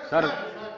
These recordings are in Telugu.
Sir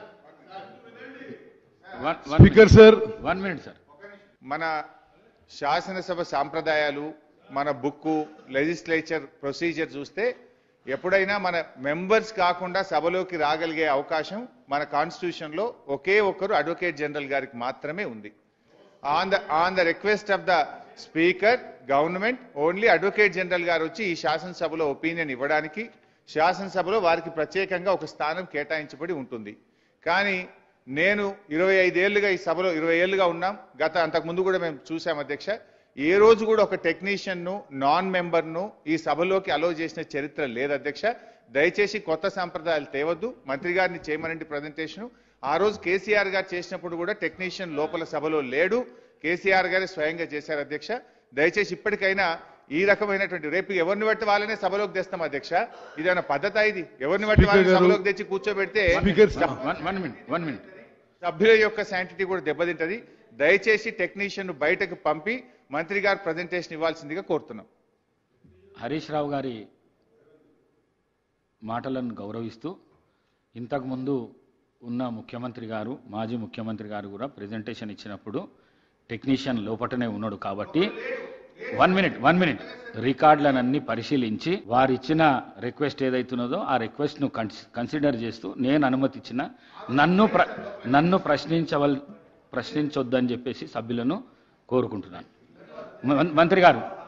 speaker sir 1 minute sir. మన శాసనసభ సాంప్రదాయాలు, మన బుక్కు, లెజిస్లేచర్ ప్రొసీజర్ చూస్తే ఎప్పుడైనా మన మెంబర్స్ కాకుండా సభలోకి రాగలిగే అవకాశం మన కాన్స్టిట్యూషన్ లో ఒకే ఒక్కరు అడ్వకేట్ జనరల్ గారికి మాత్రమే ఉంది. On the request of the speaker government only advocate general గారు వచ్చి ఈ శాసనసభలో ఒపీనియన్ ఇవ్వడానికి శాసనసభలో వారికి ప్రత్యేకంగా ఒక స్థానం కేటాయించబడి ఉంటుంది. కానీ నేను 25 ఏళ్లుగా ఈ సభలో 20 ఏళ్లుగా ఉన్నాం. అంతకు ముందు కూడా మేము చూసాం అధ్యక్ష. ఏ రోజు కూడా ఒక టెక్నీషియన్ ను నాన్ మెంబర్ ను ఈ సభలోకి అలో చేసిన చరిత్ర లేదు అధ్యక్ష. దయచేసి కొత్త సంప్రదాయాలు తేవద్దు. మంత్రి గారిని చేయమనండి ప్రజెంటేషన్. ఆ రోజు కేసీఆర్ గారు చేసినప్పుడు కూడా టెక్నీషియన్ లోపల సభలో లేడు, కేసీఆర్ గారే స్వయంగా చేశారు అధ్యక్ష. దయచేసి ఇప్పటికైనా ఈ రకమైనటువంటి రేపు ఎవరిని బట్టి వాళ్ళనే సభలోకి తెస్తాం అధ్యక్ష. ఇదేమైనా పద్ధత? ఇది ఎవరిని బట్టి వాళ్ళని సభలోకి తెచ్చి కూర్చోబెడితే సభ్యుల యొక్క శాంటిటీ కూడా దెబ్బతింటది. దయచేసి టెక్నీషియన్ బయటకు పంపి మంత్రి గారు ప్రజెంటేషన్ ఇవ్వాల్సిందిగా కోరుతున్నాం. హరీష్ రావు గారి మాటలను గౌరవిస్తూ ఇంతకు ముందు ఉన్న ముఖ్యమంత్రి గారు, మాజీ ముఖ్యమంత్రి గారు కూడా ప్రెజెంటేషన్ ఇచ్చినప్పుడు టెక్నీషియన్ లోపటనే ఉన్నాడు కాబట్టి 1 మినిట్ రికార్డులనన్నీ పరిశీలించి వారు ఇచ్చిన రిక్వెస్ట్ ఏదైతున్నదో ఆ రిక్వెస్ట్ను కన్సిడర్ చేస్తూ నేను అనుమతి ఇచ్చిన నన్ను ప్రశ్నించొద్దని చెప్పేసి సభ్యులను కోరుకుంటున్నాను. మంత్రి గారు